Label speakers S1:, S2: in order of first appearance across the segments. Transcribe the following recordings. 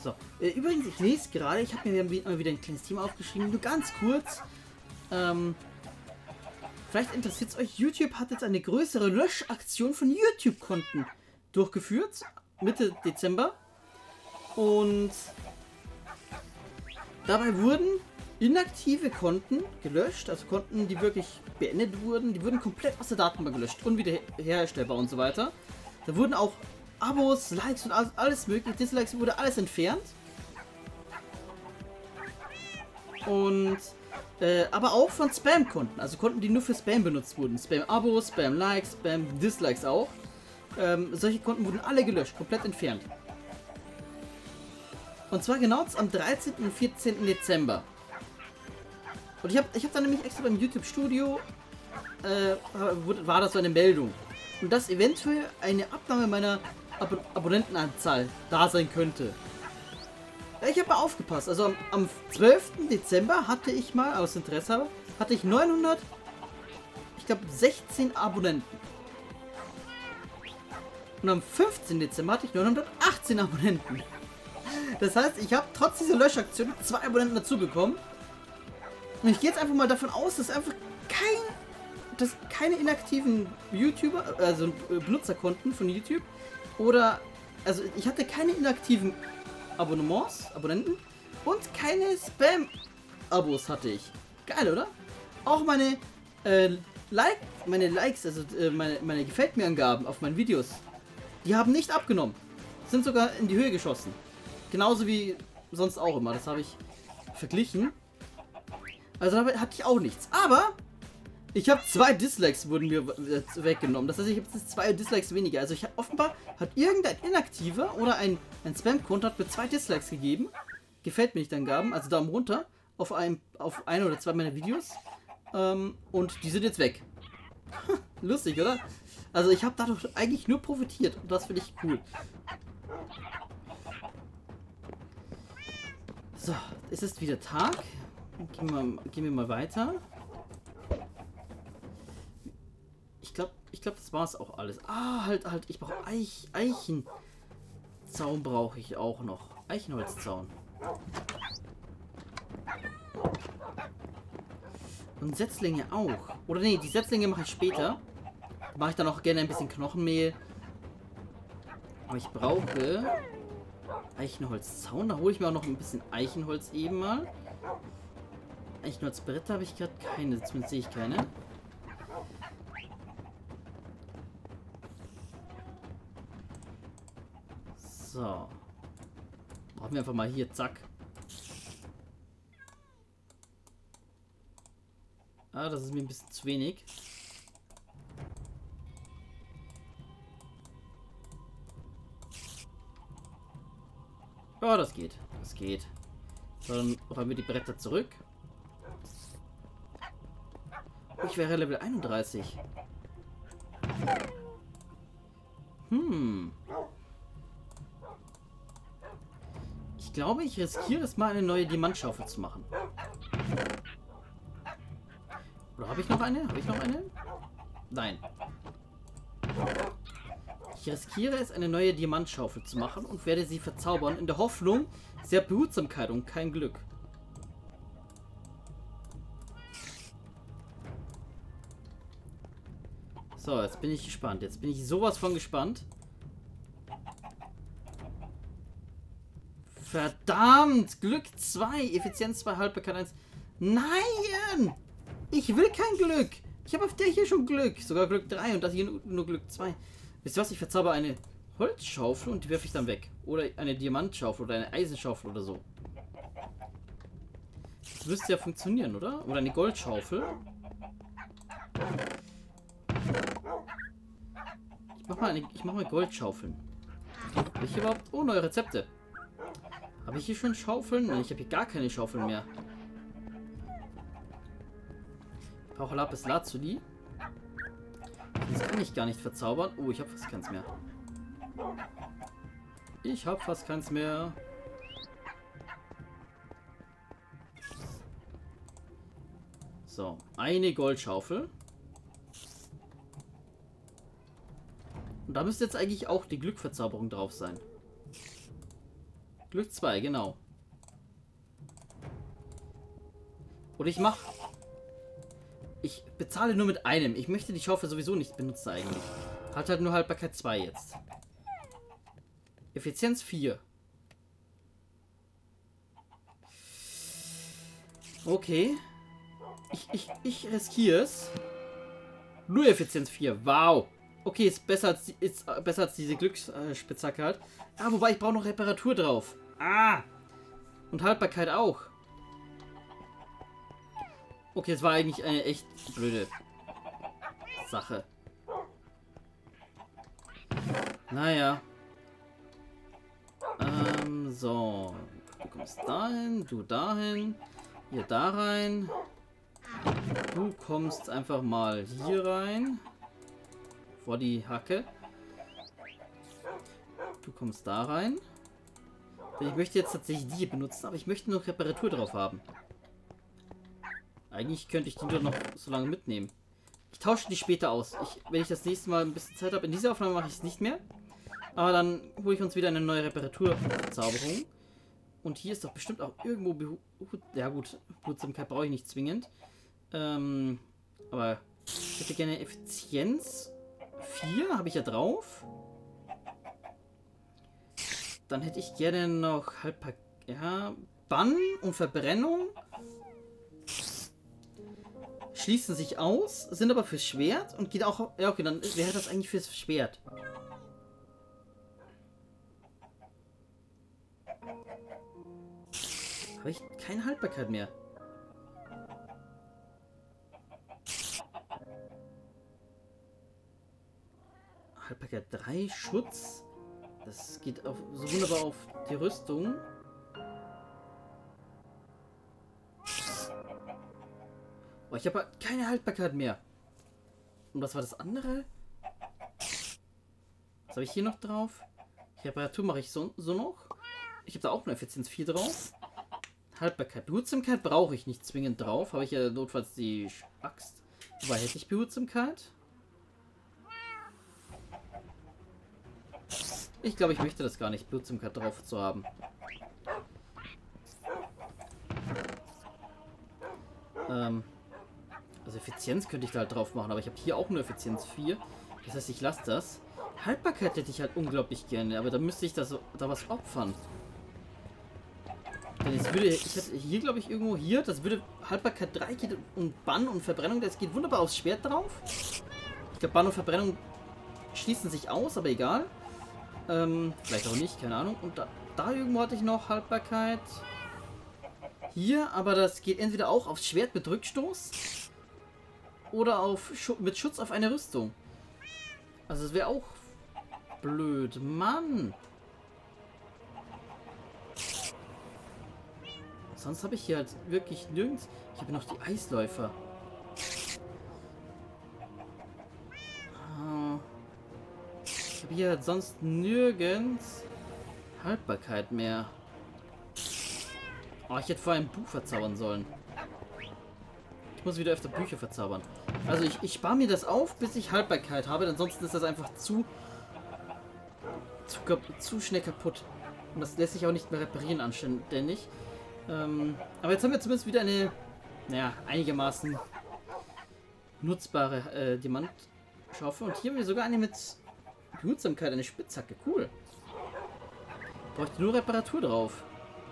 S1: So, übrigens, ich lese gerade, ich habe mir mal wieder ein kleines Thema aufgeschrieben, nur ganz kurz. Vielleicht interessiert es euch, YouTube hat jetzt eine größere Löschaktion von YouTube-Konten durchgeführt, Mitte Dezember. Und dabei wurden inaktive Konten gelöscht, also Konten, die wirklich beendet wurden, die wurden komplett aus der Datenbank gelöscht, unwiederherstellbar und so weiter. Da wurden auch Abos, Likes und alles mögliche, Dislikes, wurde alles entfernt. Und aber auch von Spam-Konten, also Konten, die nur für Spam benutzt wurden. Spam-Abos, Spam-Likes, Spam-Dislikes auch. Solche Konten wurden alle gelöscht, komplett entfernt. Und zwar genau am 13. und 14. Dezember. Und ich hab dann nämlich extra beim YouTube Studio, war das so eine Meldung. Und dass eventuell eine Abnahme meiner Abonnentenanzahl da sein könnte. Ja, ich habe mal aufgepasst. Also am 12. Dezember hatte ich mal, aus Interesse, hatte ich 916 Abonnenten. Und am 15. Dezember hatte ich 918 Abonnenten. Das heißt, ich habe trotz dieser Löschaktion 2 Abonnenten dazu bekommen. Und ich gehe jetzt einfach mal davon aus, dass einfach keine inaktiven YouTuber, also Benutzerkonten von YouTube, oder, also ich hatte keine inaktiven Abonnenten und keine Spam-Abos hatte ich. Geil, oder? Auch meine Likes, also meine Gefällt mir Angaben auf meinen Videos, die haben nicht abgenommen. Sind sogar in die Höhe geschossen. Genauso wie sonst auch immer. Das habe ich verglichen. Also dabei hatte ich auch nichts. Aber ich habe 2 Dislikes wurden mir weggenommen. Das heißt, ich habe jetzt 2 Dislikes weniger. Also offenbar hat irgendein Inaktiver oder ein Spam-Konto hat mir 2 Dislikes gegeben. Gefällt mir nicht Angaben, also Daumen runter auf ein oder 2 meiner Videos. Und die sind jetzt weg. Lustig, oder? Also ich habe dadurch eigentlich nur profitiert und das finde ich cool. So, es ist wieder Tag. Gehen wir mal weiter. Ich glaube, das war es auch alles. Ah, halt, ich brauche Eichenzaun brauche ich auch noch. Eichenholzzaun. Und Setzlinge auch. Oder nee, die Setzlinge mache ich später. Mache ich dann auch gerne ein bisschen Knochenmehl. Aber ich brauche Eichenholzzaun. Da hole ich mir auch noch ein bisschen Eichenholz eben mal. Eichenholzbretter habe ich gerade keine. Zumindest sehe ich keine. So. Brauchen wir einfach mal hier, zack. Ah, das ist mir ein bisschen zu wenig. Ja, das geht. Das geht. So, dann räumen wir die Bretter zurück. Oh, ich wäre Level 31. Ich glaube, ich riskiere es mal, eine neue Diamantschaufel zu machen. Oder habe ich noch eine? Habe ich noch eine? Nein. Ich riskiere es, eine neue Diamantschaufel zu machen und werde sie verzaubern, in der Hoffnung, sie hat Behutsamkeit und kein Glück. So, jetzt bin ich gespannt. Jetzt bin ich sowas von gespannt. Verdammt! Glück 2, Effizienz 2, Haltbarkeit 1. Nein! Ich will kein Glück! Ich habe auf der hier schon Glück. Sogar Glück 3 und das hier nur Glück 2. Wisst ihr was? Ich verzauber eine Holzschaufel und die werfe ich dann weg. Oder eine Diamantschaufel oder eine Eisenschaufel oder so. Das müsste ja funktionieren, oder? Oder eine Goldschaufel. Ich mach mal Goldschaufeln. Habe ich überhaupt... Oh, neue Rezepte. Habe ich hier schon Schaufeln? Nein, ich habe hier gar keine Schaufeln mehr. Ich brauche Lapis Lazuli. Das kann ich gar nicht verzaubern. Oh, ich habe fast keins mehr. Ich habe fast keins mehr. So, eine Goldschaufel. Und da müsste jetzt eigentlich auch die Glückverzauberung drauf sein. Glück 2, genau. Oder ich bezahle nur mit einem. Ich möchte die Schaufel sowieso nicht benutzen eigentlich. Hat halt nur Haltbarkeit 2 jetzt. Effizienz 4. Okay. Ich riskiere es. Nur Effizienz 4. Wow. Okay, ist besser als diese Glücksspitzhacke halt. Ah, wobei ich brauche noch Reparatur drauf. Ah. Und Haltbarkeit auch. Okay, es war eigentlich eine echt blöde Sache. Naja. So. Du kommst dahin, du dahin, hier da rein. Du kommst einfach mal hier rein. Vor die Hacke. Du kommst da rein. Ich möchte jetzt tatsächlich die benutzen, aber ich möchte noch Reparatur drauf haben. Eigentlich könnte ich die doch noch so lange mitnehmen. Ich tausche die später aus. Wenn ich das nächste Mal ein bisschen Zeit habe, in dieser Aufnahme mache ich es nicht mehr. Aber dann hole ich uns wieder eine neue Reparaturzauberung. Und hier ist doch bestimmt auch irgendwo ja gut, Behutsamkeit brauche ich nicht zwingend. Aber ich hätte gerne Effizienz 4, habe ich ja drauf. Dann hätte ich gerne noch ja, Bann und Verbrennung. Schließen sich aus, sind aber fürs Schwert und geht auch... Ja, okay, dann wäre das eigentlich fürs Schwert. Habe ich keine Haltbarkeit mehr. Haltbarkeit 3, Schutz. Das geht so wunderbar auf die Rüstung. Oh, ich habe keine Haltbarkeit mehr. Und was war das andere? Was habe ich hier noch drauf? Reparatur mache ich so noch. Ich habe da auch eine Effizienz 4 drauf. Haltbarkeit. Behutsamkeit brauche ich nicht zwingend drauf. Habe ich ja notfalls die Axt. Wobei hätte ich Behutsamkeit? Ich glaube, ich möchte das gar nicht, Behutsamkeit drauf zu haben. Also Effizienz könnte ich da halt drauf machen, aber ich habe hier auch nur Effizienz 4. Das heißt, ich lasse das. Haltbarkeit hätte ich halt unglaublich gerne, aber da müsste ich da was opfern. Denn ich hätte hier, glaube ich, irgendwo hier, das würde Haltbarkeit 3 geht und Bann und Verbrennung, das geht wunderbar aufs Schwert drauf. Ich glaube, Bann und Verbrennung schließen sich aus, aber egal. Vielleicht auch nicht, keine Ahnung. Und da irgendwo hatte ich noch Haltbarkeit. Hier, aber das geht entweder auch aufs Schwert mit Rückstoß oder mit Schutz auf eine Rüstung. Also das wäre auch blöd. Mann! Sonst habe ich hier halt wirklich nirgends... Ich habe noch die Eisläufer. Ich habe hier halt sonst nirgends Haltbarkeit mehr. Oh, ich hätte vorher ein Buch verzaubern sollen. Ich muss wieder öfter Bücher verzaubern. Also ich spare mir das auf, bis ich Haltbarkeit habe. Ansonsten ist das einfach zu schnell kaputt. Und das lässt sich auch nicht mehr reparieren anständig. Aber jetzt haben wir zumindest wieder eine, naja, einigermaßen nutzbare Diamantschaufel. Und hier haben wir sogar eine mit Behutsamkeit, eine Spitzhacke. Cool. Bräuchte nur Reparatur drauf.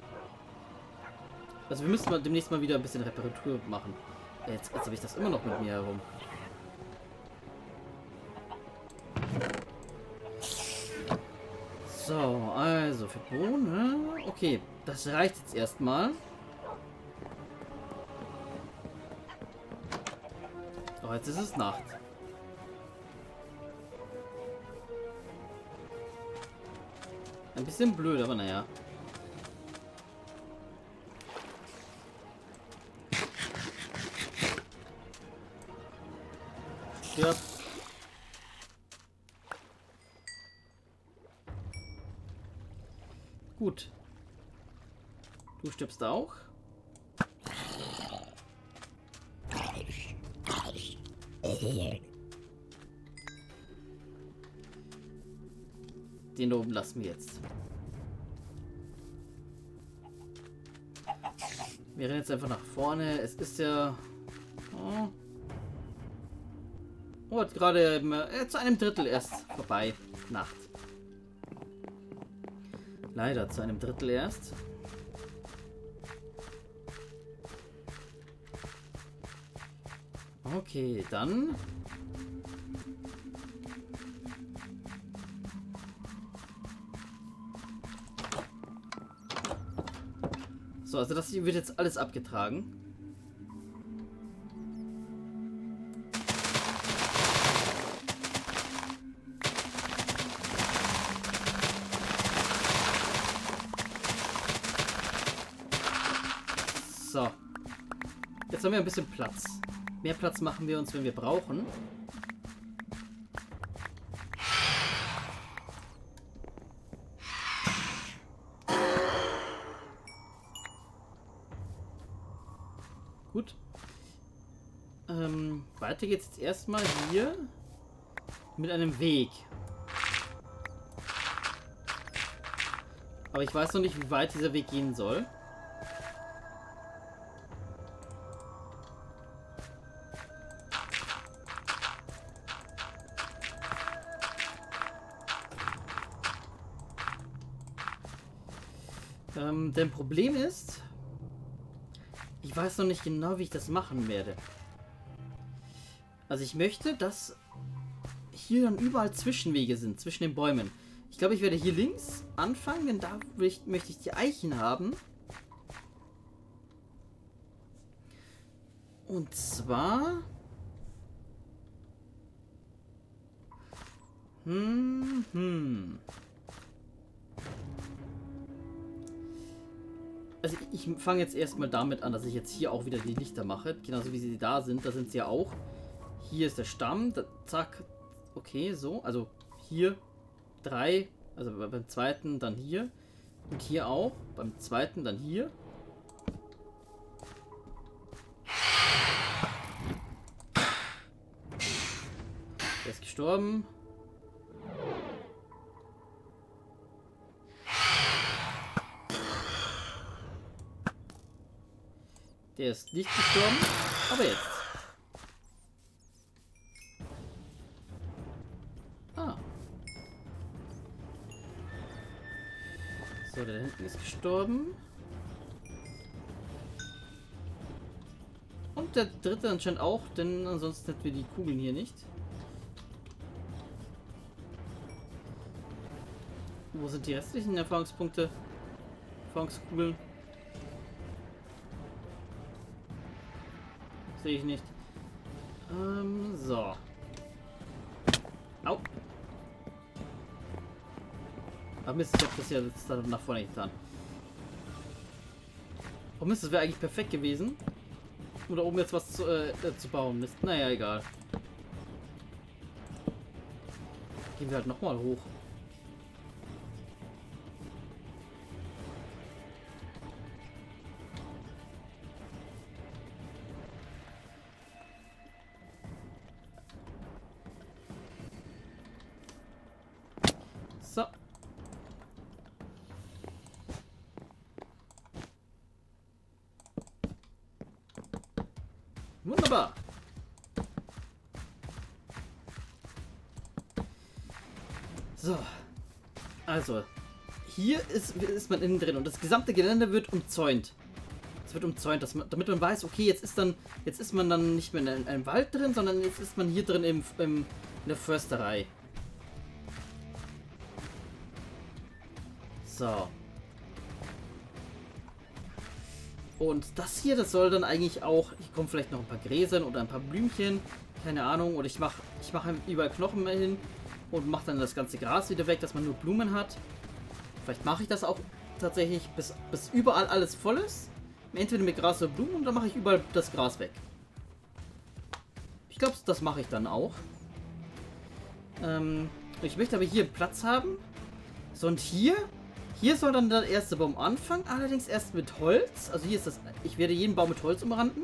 S1: Also wir müssen demnächst mal wieder ein bisschen Reparatur machen. Jetzt habe ich das immer noch mit mir herum. So, also für Bohnen. Okay, das reicht jetzt erstmal. Oh, jetzt ist es Nacht. Ein bisschen blöd, aber naja. Ja. Gut. Du stirbst auch. Den da oben lassen wir jetzt. Wir rennen jetzt einfach nach vorne. Es ist ja... Oh, hat gerade zu einem Drittel erst vorbei. Nacht. Leider zu einem Drittel erst. Okay, dann... So, also das hier wird jetzt alles abgetragen. So. Jetzt haben wir ein bisschen Platz. Mehr Platz machen wir uns, wenn wir brauchen. Gut. Weiter geht's jetzt erstmal hier mit einem Weg. Aber ich weiß noch nicht, wie weit dieser Weg gehen soll. Denn Problem ist, ich weiß noch nicht genau, wie ich das machen werde. Also ich möchte, dass hier dann überall Zwischenwege sind, zwischen den Bäumen. Ich glaube, ich werde hier links anfangen, denn da möchte ich die Eichen haben. Und zwar... Also ich fange jetzt erstmal damit an, dass ich jetzt hier auch wieder die Lichter mache. Genauso wie sie da sind. Da sind sie ja auch. Hier ist der Stamm. Da, zack. Okay, so. Also hier 3. Also beim zweiten dann hier. Und hier auch. Beim zweiten dann hier. Der ist gestorben. Der ist nicht gestorben, aber jetzt. Ah. So, der da hinten ist gestorben. Und der dritte anscheinend auch, denn ansonsten hätten wir die Kugeln hier nicht. Wo sind die restlichen Erfahrungspunkte? Erfahrungskugeln? Sehe ich nicht. So. Au. Ach Mist, ich habe das ja jetzt da nach vorne getan. Oh Mist, das wäre eigentlich perfekt gewesen. Oder oben jetzt was zu bauen. Mist. Naja, egal. Gehen wir halt nochmal hoch. So. Wunderbar. So. Also. Hier ist man innen drin und das gesamte Gelände wird umzäunt. Es wird umzäunt, damit man weiß, okay, jetzt ist man dann nicht mehr in einem Wald drin, sondern jetzt ist man hier drin in der Försterei. So. Und das hier, das soll dann eigentlich auch, hier kommen vielleicht noch ein paar Gräser oder ein paar Blümchen, keine Ahnung, oder ich mache überall Knochen mehr hin und mache dann das ganze Gras wieder weg, dass man nur Blumen hat. Vielleicht mache ich das auch tatsächlich, bis überall alles voll ist. Entweder mit Gras oder Blumen und dann mache ich überall das Gras weg. Ich glaube, das mache ich dann auch. Ich möchte aber hier Platz haben. So, und hier soll dann der erste Baum anfangen, allerdings erst mit Holz. Also hier ist das, ich werde jeden Baum mit Holz umranden.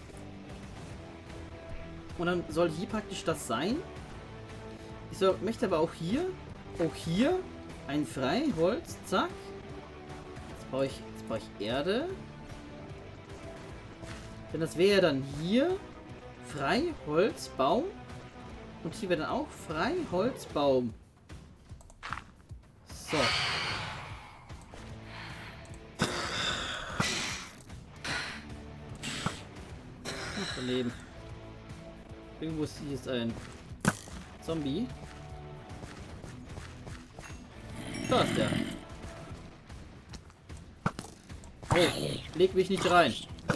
S1: Und dann soll hier praktisch das sein. Möchte aber auch hier ein Freiholz, zack. Jetzt brauche ich Erde. Denn das wäre dann hier Freiholzbaum. Und hier wäre dann auch Freiholzbaum. So. Ach, daneben. Irgendwo ist hier ein Zombie. Da ist der. Oh, leg mich nicht rein.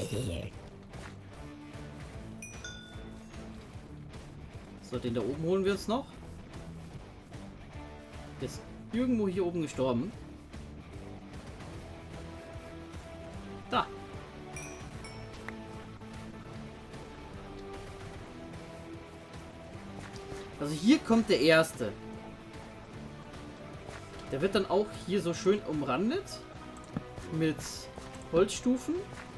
S1: So, den da oben holen wir uns noch. Der ist irgendwo hier oben gestorben. Da. Also hier kommt der erste. Der wird dann auch hier so schön umrandet. Mit Holzstufen.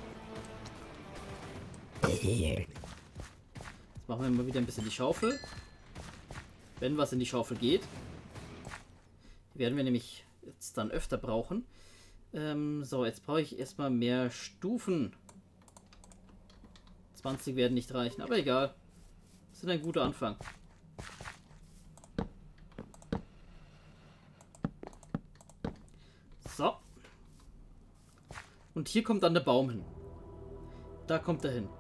S1: Jetzt machen wir mal wieder ein bisschen die Schaufel. Wenn was in die Schaufel geht. Die werden wir nämlich jetzt dann öfter brauchen. So, jetzt brauche ich erstmal mehr Stufen. 20 werden nicht reichen, aber egal. Das ist ein guter Anfang. So. Und hier kommt dann der Baum hin. Da kommt er hin.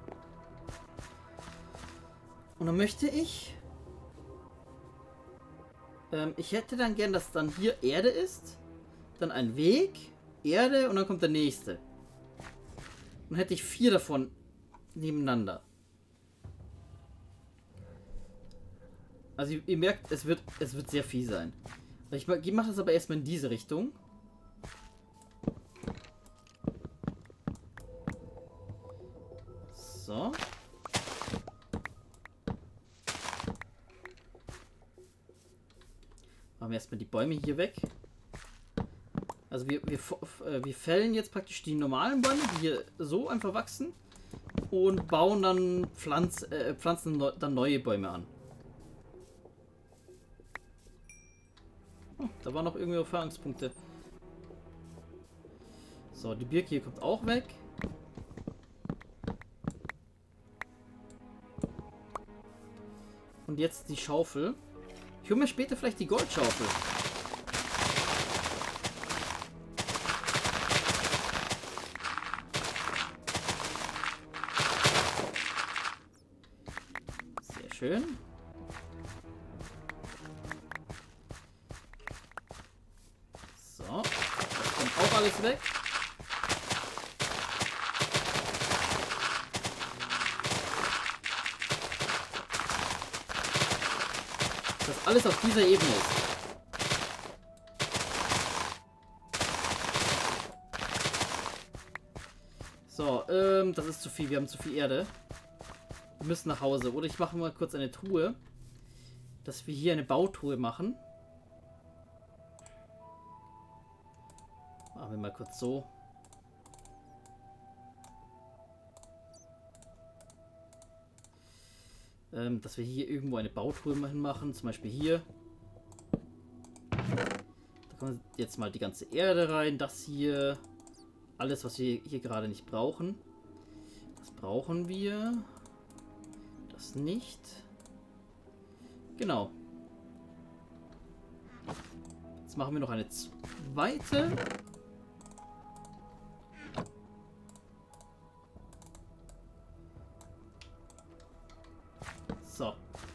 S1: Und dann möchte ich... ich hätte dann gern, dass dann hier Erde ist. Dann ein Weg, Erde und dann kommt der nächste. Dann hätte ich 4 davon nebeneinander. Also ihr merkt, es wird sehr viel sein. Ich mache das aber erstmal in diese Richtung. So. Machen wir erstmal die Bäume hier weg. Also wir fällen jetzt praktisch die normalen Bäume, die hier so einfach wachsen. Und bauen dann pflanzen dann neue Bäume an. Oh, da waren noch irgendwie Erfahrungspunkte. So, die Birke hier kommt auch weg. Und jetzt die Schaufel. Ich hole mir später vielleicht die Goldschaufel. Sehr schön. So, das kommt auch alles weg. Dass alles auf dieser Ebene ist. So, das ist zu viel. Wir haben zu viel Erde. Wir müssen nach Hause. Oder ich mache mal kurz eine Truhe. Dass wir hier eine Bautruhe machen. Machen wir mal kurz so. Dass wir hier irgendwo eine Bautruhe machen. Zum Beispiel hier. Da kommt jetzt mal die ganze Erde rein. Das hier. Alles, was wir hier gerade nicht brauchen. Das brauchen wir. Das nicht. Genau. Jetzt machen wir noch eine zweite. So.